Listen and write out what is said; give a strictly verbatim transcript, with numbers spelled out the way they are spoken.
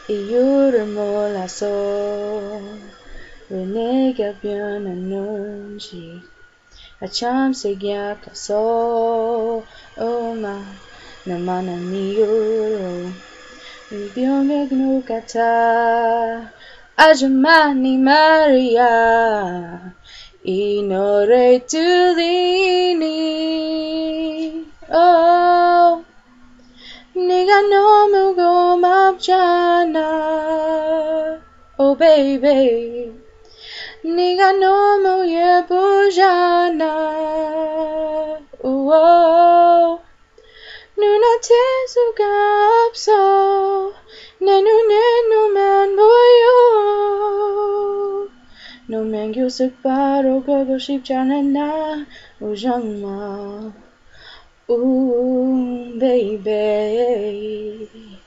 이유를 몰라서 왜 내가 변하는지 아참새 약해서 엄마 나만한 이유로 변한 것 같아 아주 많이 말이야 이 노래 들리니 oh, 네가 너무 고맙잖아 oh baby 네가 너무 예쁘잖아 oh, 눈앞에 수가 없어 내 눈에 너만 보여 너만 교습 바로 가고 싶잖아 나 oh, 정말 ooh baby